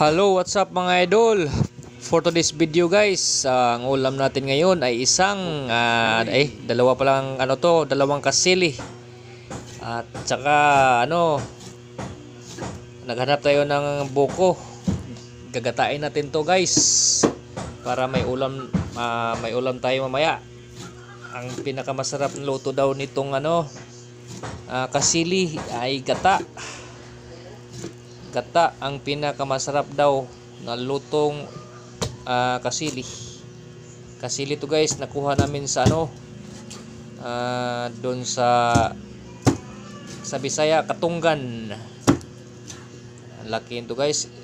Hello, what's up mga idol? For today's video guys, ang ulam natin ngayon ay dalawa pa lang dalawang kasili. At saka naghanap tayo ng buko. Gagatain natin to guys para may ulam tayo mamaya. Ang pinakamasarap na luto daw nitong kasili ay gata. Gata ang pinakamasarap daw na lutong kasili. Kasili to guys, nakuha namin sa doon sa Bisaya, Katunggan. Laki ito guys.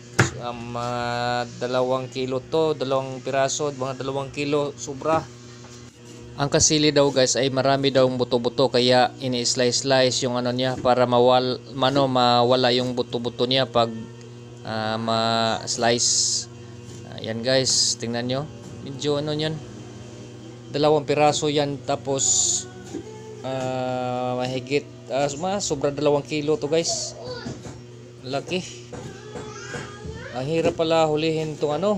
2 kilo to, 2 piraso, mga 2 kilo sobra. Ang kasili daw guys ay marami daw buto-buto, kaya ini-slice yung niya para mawala yung buto-buto niya pag ma-slice. Yan guys, tingnan nyo. Medyo yan. 2 piraso yan, tapos mahigit sobra 2 kilo to guys. Laki. Ang hirap pala hulihin itong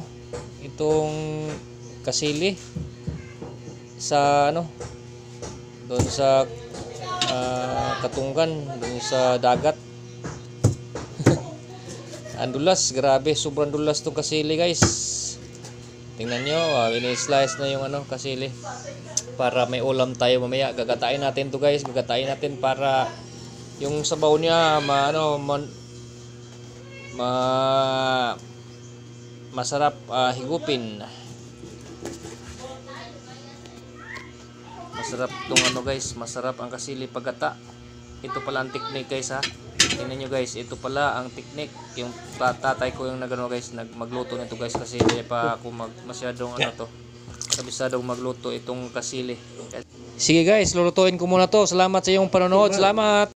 kasili sa doon sa Katunggan, doon sa dagat. Ang dulas, grabe, sobrang dulas tong kasili guys. Tingnan nyo, ini-slice na yung kasili para may ulam tayo mamaya. Gagatain natin to guys, gagatain natin para yung sabaw niya masarap higupin. Masarap tong guys, masarap ang kasili pagata. Ito pala ang technique guys ha. Tingnan nyo guys, ito pala ang technique. Yung tatay ko yung guys, magluto nito guys, kasi hindi pa ako masyadong kabisadong magluto itong kasili. Sige guys, lulutuin ko muna to. Salamat sa iyong panonood. Salamat.